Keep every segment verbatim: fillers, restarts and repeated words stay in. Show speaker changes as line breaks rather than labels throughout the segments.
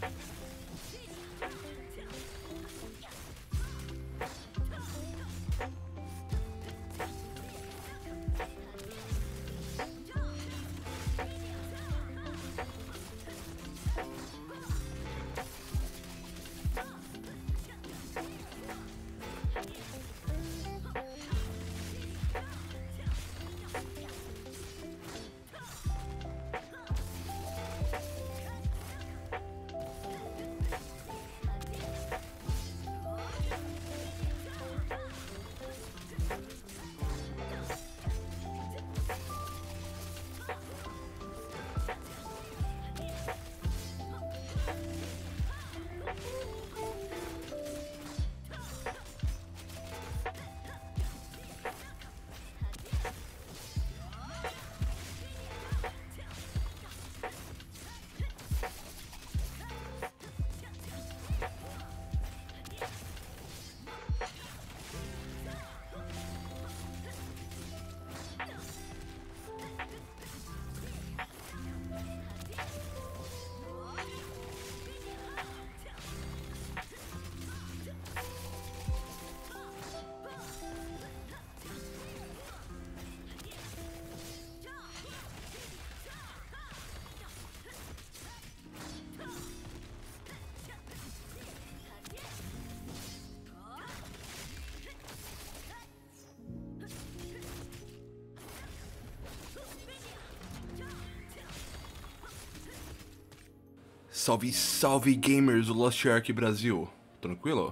Salve, salve gamers do Lost Ark Brasil, tranquilo?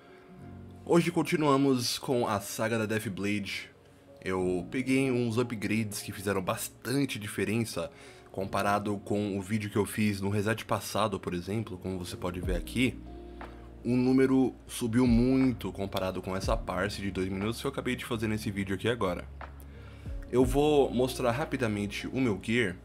Hoje continuamos com a saga da Deathblade. Eu peguei uns upgrades que fizeram bastante diferença comparado com o vídeo que eu fiz no reset passado, por exemplo, como você pode ver aqui. O número subiu muito comparado com essa parse de dois minutos que eu acabei de fazer nesse vídeo aqui agora. Eu vou mostrar rapidamente o meu gear.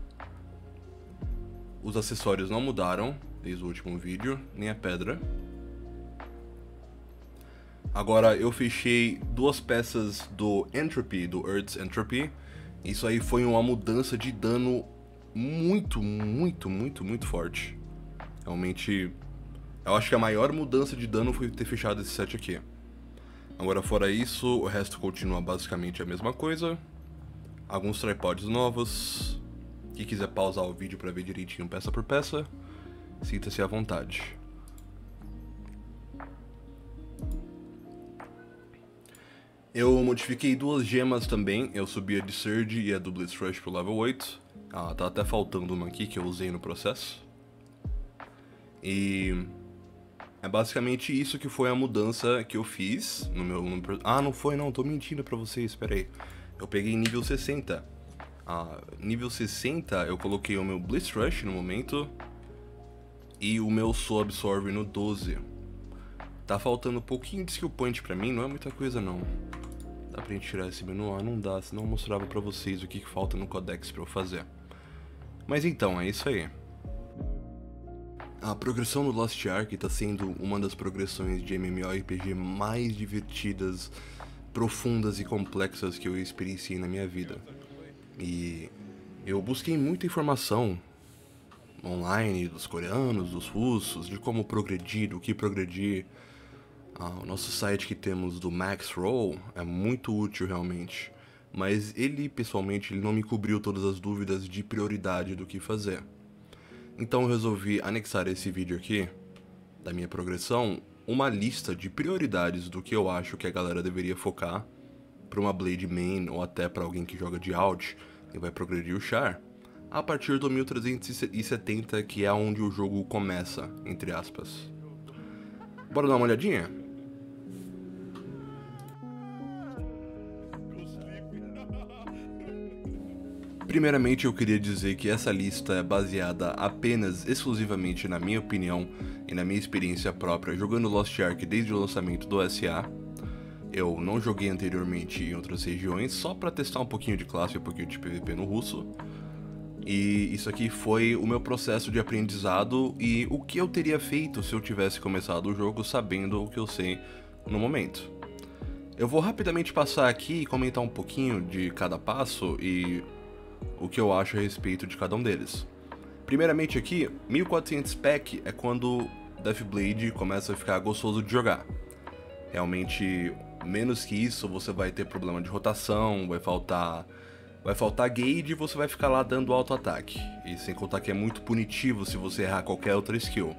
Os acessórios não mudaram desde o último vídeo, nem a pedra. Agora eu fechei duas peças do Entropy, do Earth's Entropy. Isso aí foi uma mudança de dano muito, muito, muito, muito forte. Realmente, eu acho que a maior mudança de dano foi ter fechado esse set aqui. Agora fora isso, o resto continua basicamente a mesma coisa. Alguns tripods novos. Quem quiser pausar o vídeo para ver direitinho peça por peça, sinta-se à vontade. Eu modifiquei duas gemas também, eu subi a de Surge e a do Blitz Rush pro level oito. Ah, tá até faltando uma aqui que eu usei no processo. E é basicamente isso que foi a mudança que eu fiz no meu... No... Ah, não foi não, tô mentindo pra vocês, espera aí. Eu peguei nível sessenta. Ah, nível sessenta eu coloquei o meu Blitz Rush no momento e o meu Soul Absorbe no doze. Tá faltando um pouquinho de skill point pra mim, não é muita coisa não. Dá pra gente tirar esse menu? Ah, não dá, senão eu mostrava pra vocês o que, que falta no Codex pra eu fazer. Mas então, é isso aí. A progressão do Lost Ark tá sendo uma das progressões de MMORPG mais divertidas, profundas e complexas que eu experienciei na minha vida. E eu busquei muita informação online dos coreanos, dos russos, de como progredir, do que progredir. Ah, o nosso site que temos do Maxroll é muito útil realmente, mas ele pessoalmente ele não me cobriu todas as dúvidas de prioridade do que fazer. Então eu resolvi anexar esse vídeo aqui, da minha progressão, uma lista de prioridades do que eu acho que a galera deveria focar para uma Blade Main ou até para alguém que joga de Alt e vai progredir o Char, a partir do mil trezentos e setenta, que é onde o jogo começa, entre aspas. Bora dar uma olhadinha? Primeiramente eu queria dizer que essa lista é baseada apenas, exclusivamente na minha opinião e na minha experiência própria jogando Lost Ark desde o lançamento do S A. Eu não joguei anteriormente em outras regiões, só pra testar um pouquinho de classe e um pouquinho de P V P no russo. E isso aqui foi o meu processo de aprendizado e o que eu teria feito se eu tivesse começado o jogo sabendo o que eu sei no momento. Eu vou rapidamente passar aqui e comentar um pouquinho de cada passo e o que eu acho a respeito de cada um deles. Primeiramente aqui, mil e quatrocentos pack é quando Deathblade começa a ficar gostoso de jogar. Realmente, menos que isso, você vai ter problema de rotação, vai faltar... Vai faltar gauge e você vai ficar lá dando auto-ataque. E sem contar que é muito punitivo se você errar qualquer outra skill.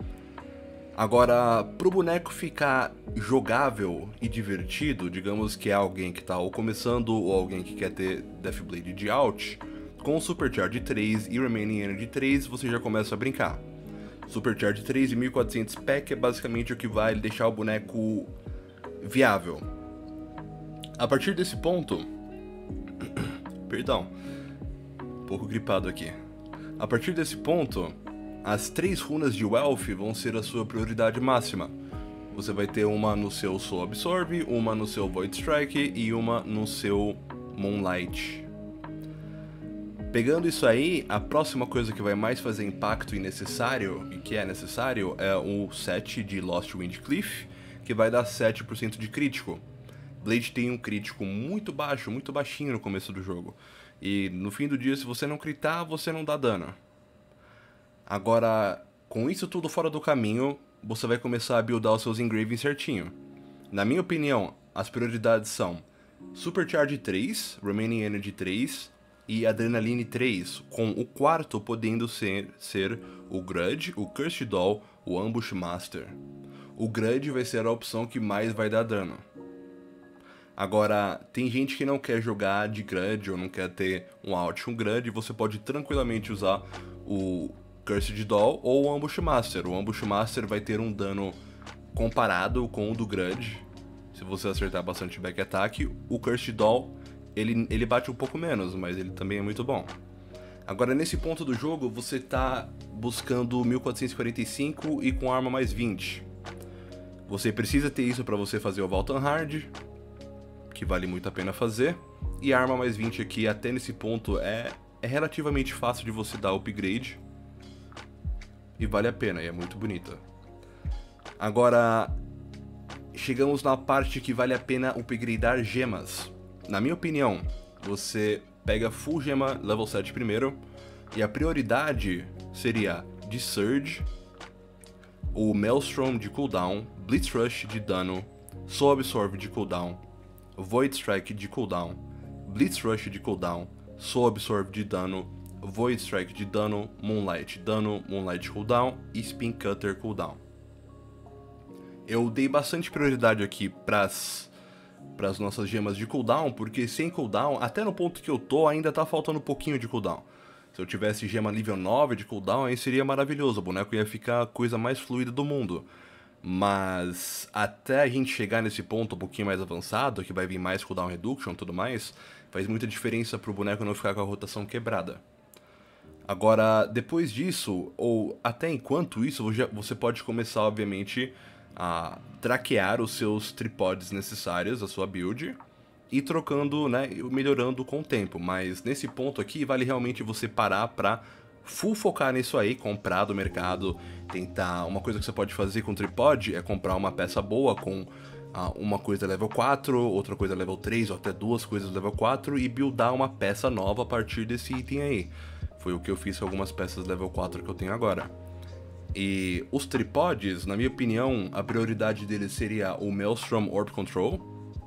Agora, pro boneco ficar jogável e divertido, digamos que é alguém que tá ou começando ou alguém que quer ter Deathblade de out, com o Supercharge três e Remaining Energy três você já começa a brincar. Supercharge três e mil e quatrocentos pack é basicamente o que vai deixar o boneco viável. A partir desse ponto... Perdão, um pouco gripado aqui. A partir desse ponto, as três runas de Wealth vão ser a sua prioridade máxima. Você vai ter uma no seu Soul Absorb, uma no seu Void Strike e uma no seu Moonlight. Pegando isso aí, a próxima coisa que vai mais fazer impacto e necessário, e que é necessário, é o set de Lost Wind Cliff, que vai dar sete por cento de crítico. Blade tem um crítico muito baixo, muito baixinho no começo do jogo. E no fim do dia, se você não critar, você não dá dano. Agora, com isso tudo fora do caminho, você vai começar a buildar os seus engravings certinho. Na minha opinião, as prioridades são Supercharge três, Remaining Energy três e Adrenaline três, com o quarto podendo ser, ser o Grudge, o Cursed Doll, o Ambush Master. O Grudge vai ser a opção que mais vai dar dano. Agora, tem gente que não quer jogar de Grudge ou não quer ter um out um Grudge, você pode tranquilamente usar o Cursed Doll ou o Ambush Master. O Ambush Master vai ter um dano comparado com o do Grudge, se você acertar bastante back attack. O Cursed Doll, ele, ele bate um pouco menos, mas ele também é muito bom. Agora, nesse ponto do jogo, você tá buscando mil quatrocentos e quarenta e cinco e com arma mais vinte. Você precisa ter isso para você fazer o Valtan Hard, que vale muito a pena fazer, e a arma mais vinte aqui até nesse ponto é, é relativamente fácil de você dar upgrade, e vale a pena, e é muito bonita. Agora, chegamos na parte que vale a pena upgradear gemas. Na minha opinião, você pega full gema level sete primeiro, e a prioridade seria de Surge, o Maelstrom de cooldown, Blitz Rush de dano, Soul Absorb de cooldown, Void Strike de cooldown, Blitz Rush de cooldown, Soul Absorb de dano, Void Strike de dano, Moonlight dano, Moonlight cooldown e Spin Cutter cooldown. Eu dei bastante prioridade aqui pras, pras nossas gemas de cooldown, porque sem cooldown, até no ponto que eu tô, ainda tá faltando um pouquinho de cooldown. Se eu tivesse gema nível nove de cooldown, aí seria maravilhoso, o boneco ia ficar a coisa mais fluida do mundo. Mas até a gente chegar nesse ponto um pouquinho mais avançado, que vai vir mais cooldown reduction e tudo mais, faz muita diferença pro boneco não ficar com a rotação quebrada. Agora, depois disso, ou até enquanto isso, você pode começar, obviamente, a traquear os seus tripods necessários, a sua build, e trocando, né, melhorando com o tempo. Mas nesse ponto aqui, vale realmente você parar pra full focar nisso aí, comprar do mercado, tentar... Uma coisa que você pode fazer com o tripod é comprar uma peça boa com uh, uma coisa level quatro, outra coisa level três, ou até duas coisas level quatro, e buildar uma peça nova a partir desse item aí. Foi o que eu fiz com algumas peças level quatro que eu tenho agora. E os tripods, na minha opinião, a prioridade deles seria o Maelstrom Orb Control,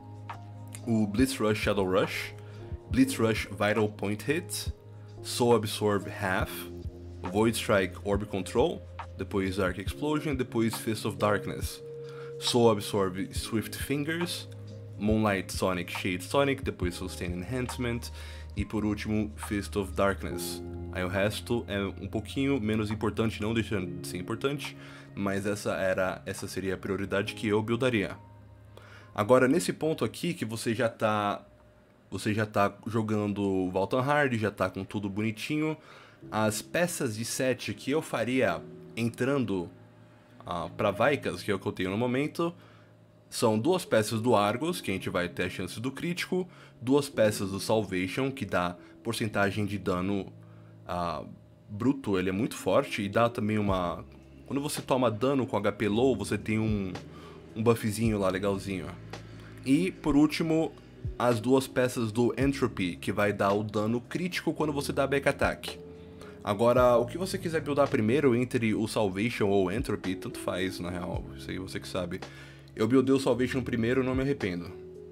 o Blitz Rush Shadow Rush, Blitz Rush Vital Point Hit, Soul Absorb Half, Void Strike Orb Control, depois Dark Explosion, depois Fist of Darkness, Soul Absorb Swift Fingers, Moonlight Sonic Shade Sonic, depois Sustain Enhancement, e por último Fist of Darkness. Aí o resto é um pouquinho menos importante, não deixando de ser importante, mas essa, era, essa seria a prioridade que eu buildaria. Agora, nesse ponto aqui que você já tá... Você já tá jogando Valtan Hard, já tá com tudo bonitinho. As peças de set que eu faria entrando uh, pra Vaikas, que é o que eu tenho no momento, são duas peças do Argos, que a gente vai ter a chance do crítico, duas peças do Salvation, que dá porcentagem de dano uh, bruto, ele é muito forte, e dá também uma... Quando você toma dano com H P low, você tem um, um buffzinho lá legalzinho. E, por último, as duas peças do Entropy, que vai dar o dano crítico quando você dá back attack. Agora, o que você quiser buildar primeiro entre o Salvation ou o Entropy, tanto faz, na real, isso aí você que sabe. Eu buildei o Salvation primeiro, não me arrependo.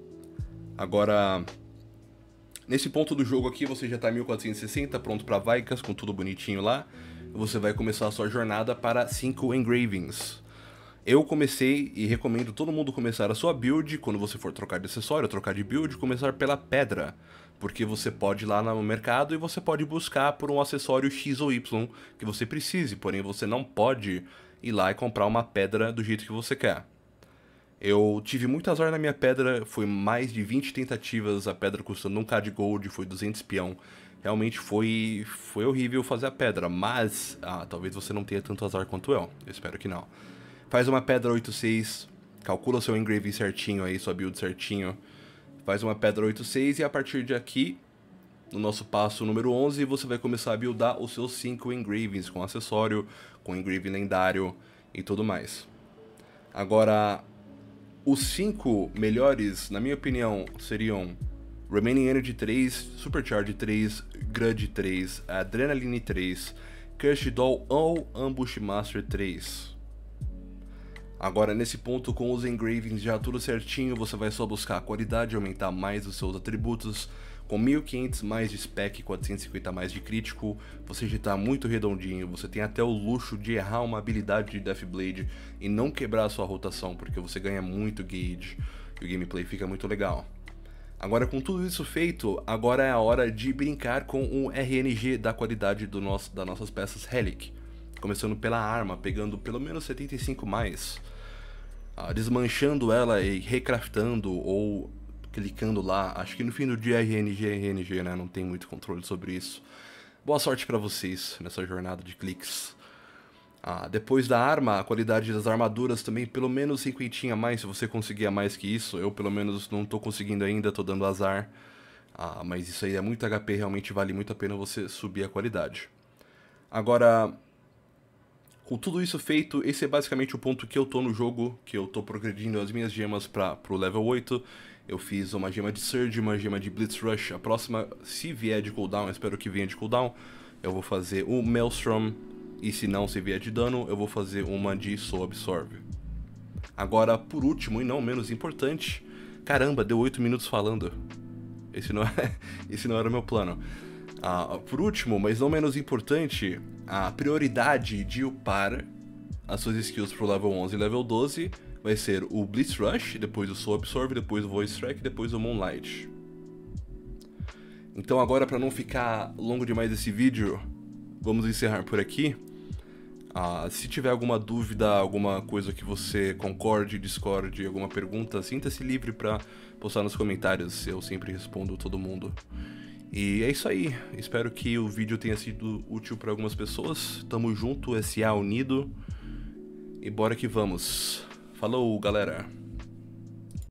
Agora, nesse ponto do jogo aqui, você já tá em mil quatrocentos e sessenta, pronto pra Vicas, com tudo bonitinho lá. Você vai começar a sua jornada para cinco Engravings. Eu comecei, e recomendo todo mundo começar a sua build, quando você for trocar de acessório, trocar de build, começar pela pedra. Porque você pode ir lá no mercado e você pode buscar por um acessório X ou Y que você precise, porém você não pode ir lá e comprar uma pedra do jeito que você quer. Eu tive muito azar na minha pedra, foi mais de vinte tentativas, a pedra custando um K de gold, foi duzentos peão. Realmente foi, foi horrível fazer a pedra, mas ah, talvez você não tenha tanto azar quanto eu, eu espero que não. Faz uma pedra oito seis, calcula seu engraving certinho aí, sua build certinho. Faz uma pedra oito seis e a partir de aqui, no nosso passo número onze, você vai começar a buildar os seus cinco engravings com acessório, com engraving lendário e tudo mais. Agora, os cinco melhores, na minha opinião, seriam Remaining Energy três, Supercharge três, Grudge três, Adrenaline três, Cursed Doll ou Ambush Master três. Agora, nesse ponto, com os engravings já tudo certinho, você vai só buscar a qualidade, aumentar mais os seus atributos. Com mil e quinhentos mais de spec e quatrocentos e cinquenta mais de crítico, você já está muito redondinho. Você tem até o luxo de errar uma habilidade de Deathblade e não quebrar a sua rotação, porque você ganha muito gauge e o gameplay fica muito legal. Agora, com tudo isso feito, agora é a hora de brincar com um R N G da qualidade do nosso, das nossas peças Relic. Começando pela arma, pegando pelo menos setenta e cinco mais, uh, desmanchando ela e recraftando ou clicando lá. Acho que no fim do dia R N G é R N G, né? Não tem muito controle sobre isso. Boa sorte pra vocês nessa jornada de cliques. Uh, depois da arma, a qualidade das armaduras também pelo menos cinquenta a mais, se você conseguir a mais que isso. Eu pelo menos não tô conseguindo ainda, tô dando azar. Uh, mas isso aí é muito H P, realmente vale muito a pena você subir a qualidade. Agora, com tudo isso feito, esse é basicamente o ponto que eu tô no jogo, que eu tô progredindo as minhas gemas para pro level oito. Eu fiz uma gema de Surge, uma gema de Blitz Rush. A próxima, se vier de cooldown, espero que venha de cooldown, eu vou fazer o Maelstrom. E se não, se vier de dano, eu vou fazer uma de Soul Absorb. Agora, por último e não menos importante, caramba, deu oito minutos falando. Esse não, é, esse não era o meu plano. Uh, por último, mas não menos importante, a prioridade de upar as suas skills pro level onze e level doze vai ser o Blitz Rush, depois o Soul Absorb, depois o Voice Track, depois o Moonlight. Então agora, para não ficar longo demais esse vídeo, vamos encerrar por aqui. Uh, se tiver alguma dúvida, alguma coisa que você concorde, discorde, alguma pergunta, sinta-se livre para postar nos comentários, eu sempre respondo todo mundo. E é isso aí, espero que o vídeo tenha sido útil para algumas pessoas. Tamo junto, S A unido. E bora que vamos. Falou, galera!